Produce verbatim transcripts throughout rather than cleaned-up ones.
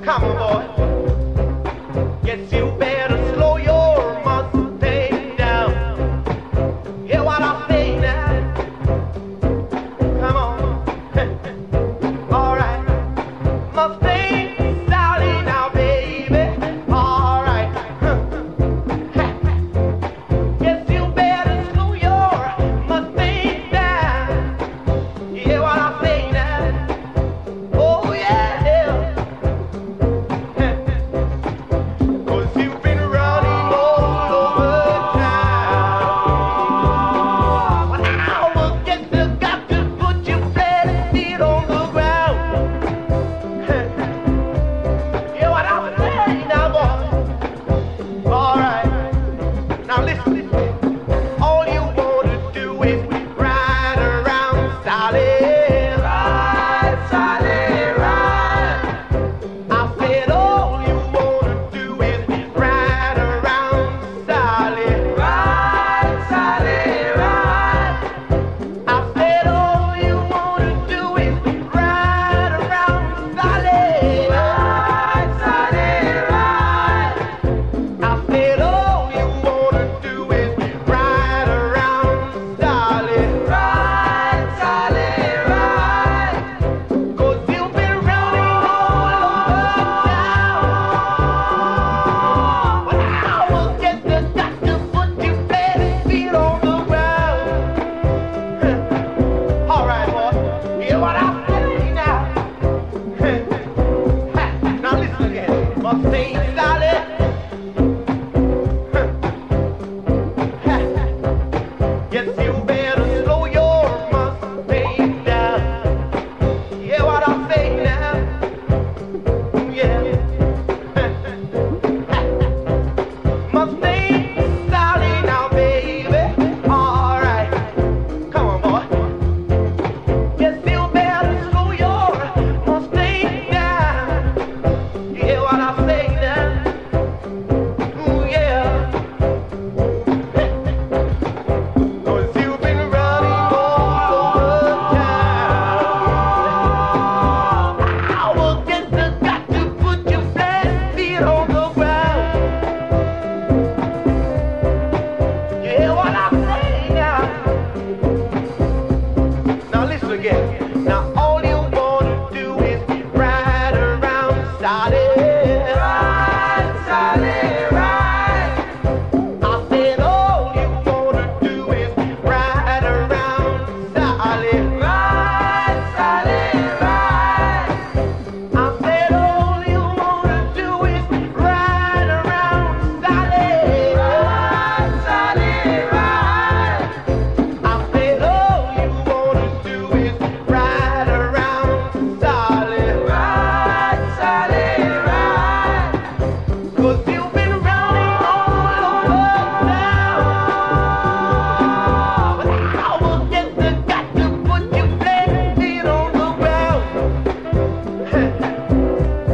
Come on, boy. Guess you better slow your Mustang down. Hear what I say now? Come on. All right. Mustang Sally now, baby. All right. Guess you better slow your Mustang down. Hear what I say now? Oh, yeah.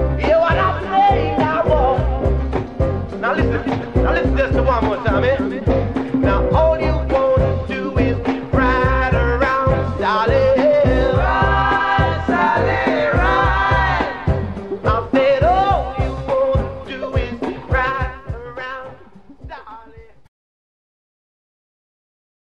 Now listen, now listen just one more time, eh?